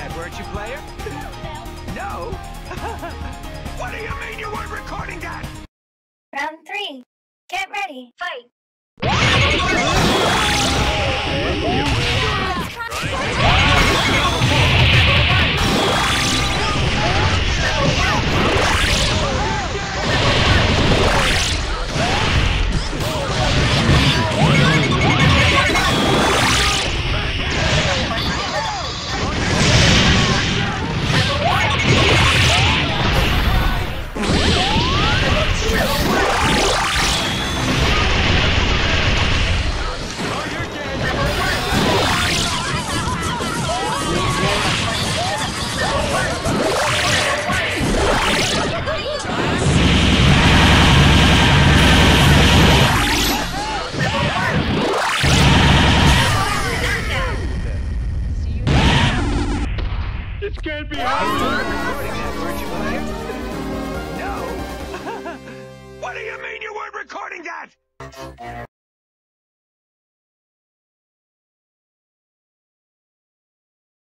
that, weren't you, player? No? What do you mean you weren't recording that? Round 3. Get ready. Fight. This can't be You weren't recording that, weren't you, player? No? What do you mean you weren't recording that?